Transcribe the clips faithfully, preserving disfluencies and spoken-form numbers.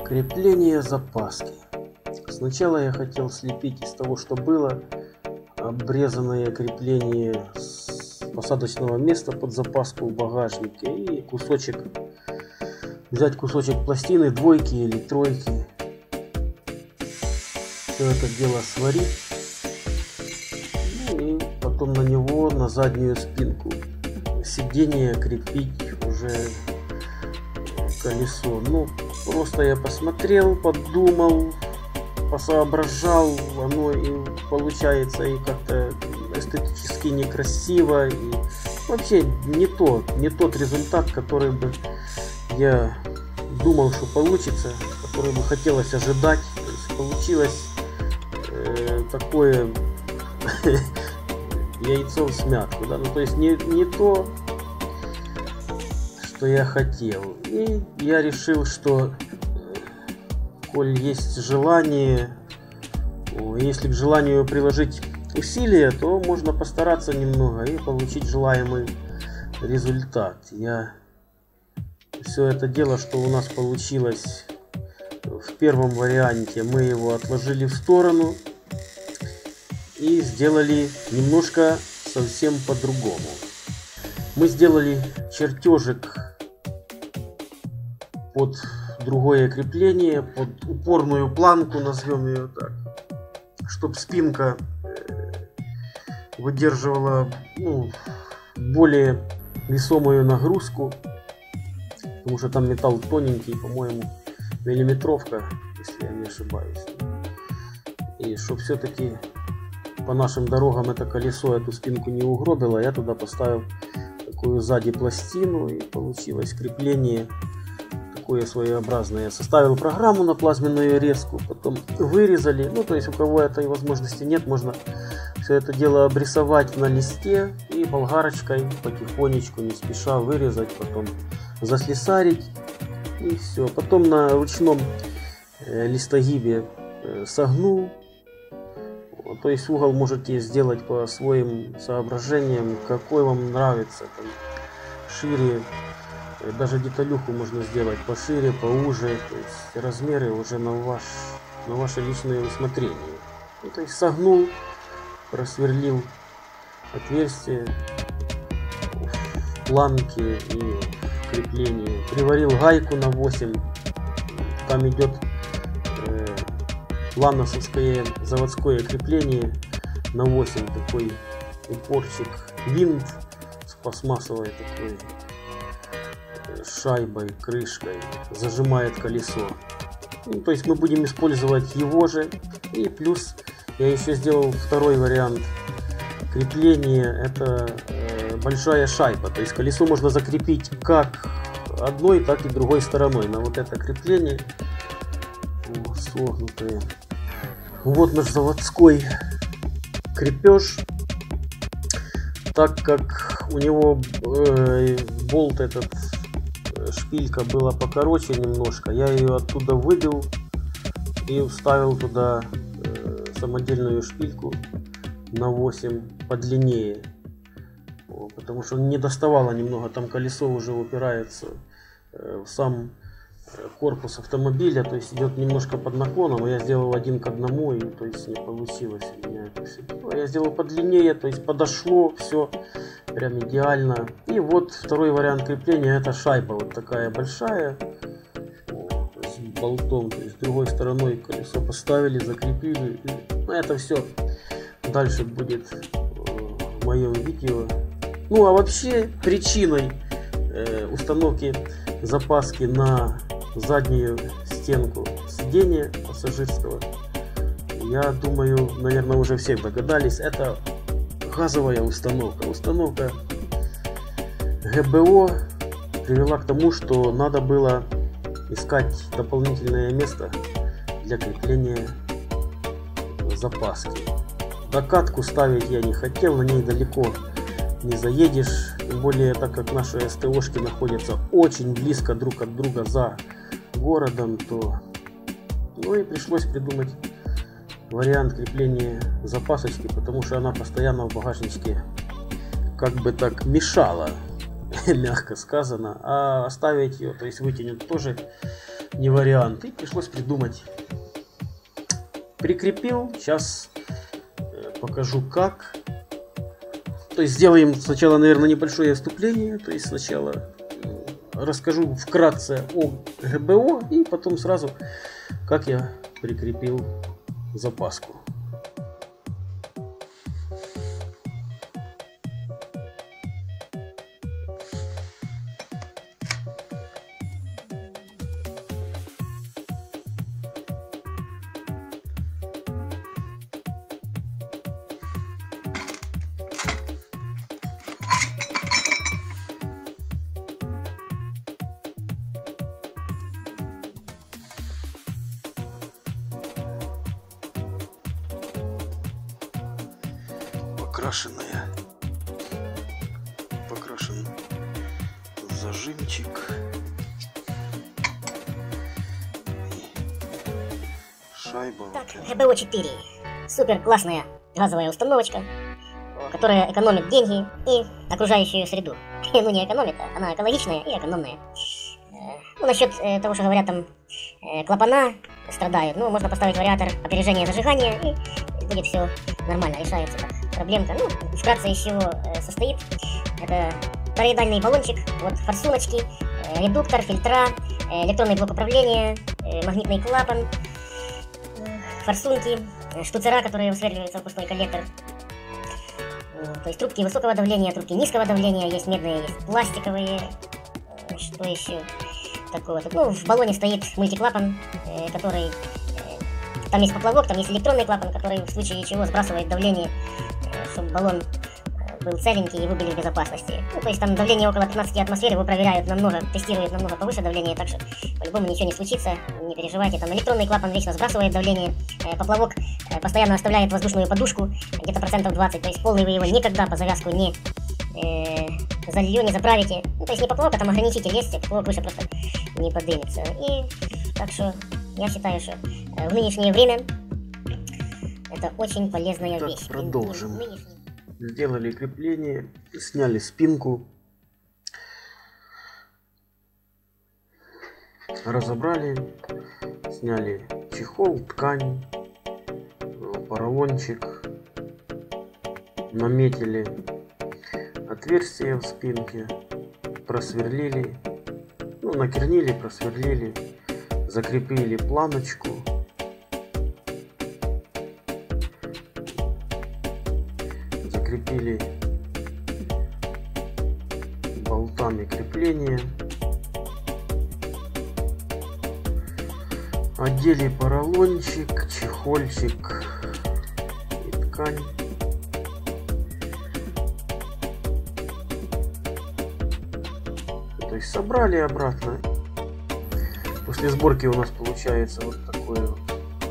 Крепление запаски. Сначала я хотел слепить из того, что было, обрезанное крепление с посадочного места под запаску в багажнике и кусочек, взять кусочек пластины двойки или тройки, все это дело сварить, ну и потом на него, на заднюю спинку сиденья крепить уже колесо. Ну, просто я посмотрел, подумал, посоображал, оно и получается и как-то эстетически некрасиво, и вообще не то, не тот результат, который бы я думал, что получится, который бы хотелось ожидать. То есть получилось э, такое яйцо в смятку, да? Ну, то есть не, не то, что я хотел. И я решил, что коль есть желание, если к желанию приложить усилия, то можно постараться немного и получить желаемый результат. Я все это дело, что у нас получилось в первом варианте, мы его отложили в сторону и сделали немножко совсем по-другому. Мы сделали чертежик под другое крепление, под упорную планку, назовем ее так, чтобы спинка выдерживала, ну, более весомую нагрузку, потому что там металл тоненький, по-моему, миллиметровка, если я не ошибаюсь. И чтобы все-таки по нашим дорогам это колесо эту спинку не угробило, я туда поставил такую сзади пластину, и получилось крепление такое своеобразное. Я составил программу на плазменную резку, потом вырезали. Ну, то есть у кого этой возможности нет, можно все это дело обрисовать на листе и болгарочкой потихонечку, не спеша вырезать, потом заслесарить, и все. Потом на ручном э, листогибе э, согнул. То есть угол можете сделать по своим соображениям, какой вам нравится. Там, шире, даже деталюху можно сделать пошире, поуже. То есть размеры уже на, ваш, на ваше личное усмотрение. Ну, то есть согнул, просверлил отверстие в планке и в креплении. Приварил гайку на восемь. Там идет ланосовское заводское крепление на восемь, такой упорчик, винт с пластмассовой такой шайбой, крышкой, зажимает колесо. Ну, то есть мы будем использовать его же. И плюс я еще сделал второй вариант крепления, это э, большая шайба, то есть колесо можно закрепить как одной, так и другой стороной на вот это крепление. О, согнутые. Вот наш заводской крепеж. Так как у него э, болт этот, э, шпилька была покороче немножко, я ее оттуда выбил и вставил туда э, самодельную шпильку на восемь подлиннее, о, потому что не доставало немного, там колесо уже упирается э, в сам корпус автомобиля, то есть идет немножко под наклоном, а я сделал один к одному, и то есть не получилось у меня это все. Я сделал подлиннее, то есть подошло все прям идеально. И вот второй вариант крепления, это шайба вот такая большая, с болтом, то есть другой стороной колесо поставили, закрепили, и, ну, это все дальше будет в моем видео. Ну а вообще причиной э, установки запаски на заднюю стенку сидения пассажирского, я думаю, наверное, уже все догадались, это газовая установка. Установка ГБО привела к тому, что надо было искать дополнительное место для крепления запаски. Докатку ставить я не хотел, на ней далеко не заедешь, тем более так как наши СТОшки находятся очень близко друг от друга за городом, то ну и пришлось придумать вариант крепления запасочки, потому что она постоянно в багажничке как бы так мешала, мягко сказано, а оставить ее, то есть вытянуть тоже не вариант. И пришлось придумать. Прикрепил. Сейчас покажу как. То есть сделаем сначала, наверное, небольшое вступление. То есть сначала расскажу вкратце о ГБО и потом сразу, как я прикрепил запаску. Покрашенная, покрашен зажимчик и шайба. Так, ГБО четыре. Супер классная газовая установочка, которая экономит деньги и окружающую среду. Ну не экономит, она экологичная и экономная. Ну насчет того, что говорят там клапана страдают, ну можно поставить вариатор опережения зажигания и будет все нормально, решается так. Проблемка, ну, вкратце из чего э, состоит. Это параидальный баллончик, вот форсуночки, э, редуктор, фильтра, э, электронный блок управления, э, магнитный клапан, э, форсунки, э, штуцера, которые усверливаются в пустой коллектор. Э, то есть трубки высокого давления, трубки низкого давления, есть медные, есть пластиковые. Э, что еще такого? Ну, в баллоне стоит мультиклапан, э, который... Э, там есть поплавок, там есть электронный клапан, который в случае чего сбрасывает давление, чтобы баллон был целенький и вы были в безопасности. Ну, то есть там давление около пятнадцати атмосфер, его проверяют намного, тестируют намного повыше давление, так что по-любому ничего не случится, не переживайте. Там электронный клапан вечно сбрасывает давление, э, поплавок э, постоянно оставляет воздушную подушку, где-то процентов двадцать, то есть полный вы его никогда по завязку не э, залью, не заправите. Ну, то есть не поплавок, а там ограничитель есть, поплавок выше просто не подымется. И так что я считаю, что э, в нынешнее время это очень полезная так, вещь. Продолжим. Нынешний... Сделали крепление, сняли спинку, разобрали, сняли чехол, ткань, поролончик, наметили отверстие в спинке, просверлили, ну, накернили, просверлили, закрепили планочку. Закрепили болтами крепления, одели поролончик, чехольчик и ткань. То есть собрали обратно. После сборки у нас получается вот такое вот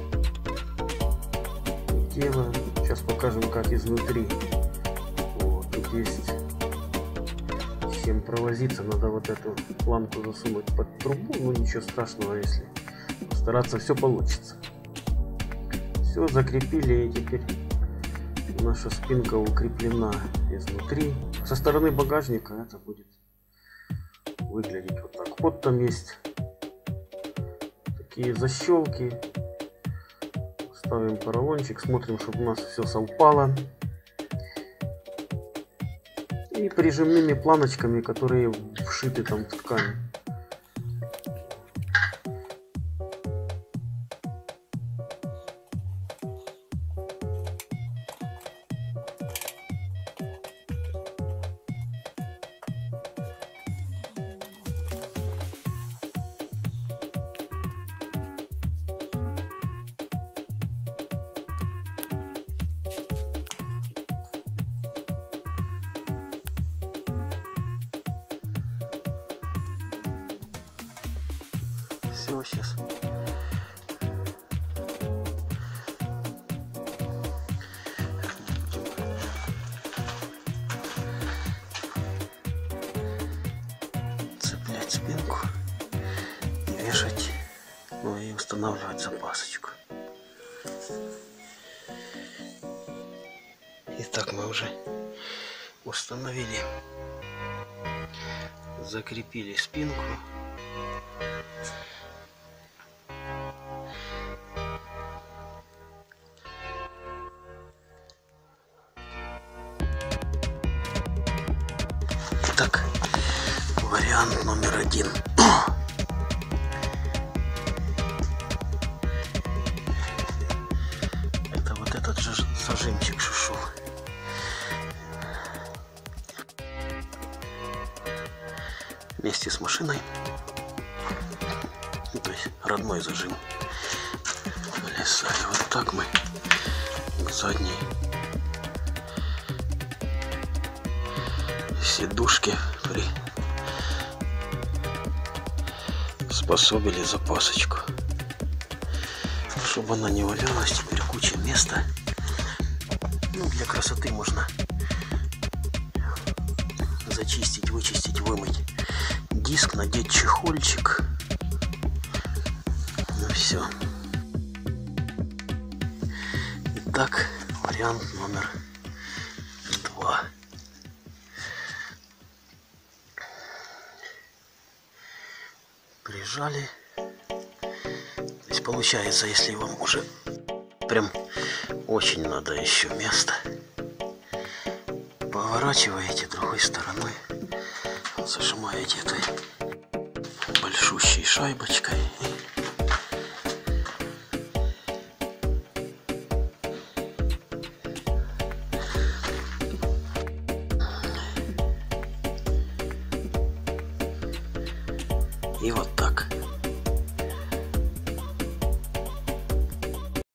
дело. Сейчас покажем, как изнутри. Вот, тут есть с чем провозиться. Надо вот эту планку засунуть под трубу. Ну ничего страшного, если постараться, все получится. Все закрепили, и теперь наша спинка укреплена изнутри. Со стороны багажника это будет выглядеть вот так. Вот там есть такие защелки. Ставим поролончик, смотрим, чтобы у нас все совпало. И прижимными планочками, которые вшиты там в ткань. Все, сейчас. Цеплять спинку и вешать, ну и устанавливать запасочку. Итак, мы уже установили, закрепили спинку. номер один. Это вот этот же зажимчик шушу. Вместе с машиной. То есть родной зажим. Лесали. Вот так мы к задней сидушке приспособили запасочку, чтобы она не валялась. Теперь куча места. Ну, для красоты можно зачистить, вычистить, вымыть диск, надеть чехольчик. Ну все. Итак, вариант номер два. Прижали. То есть получается, если вам уже прям очень надо еще место, поворачиваете другой стороной, зажимаете этой большущей шайбочкой и вот так.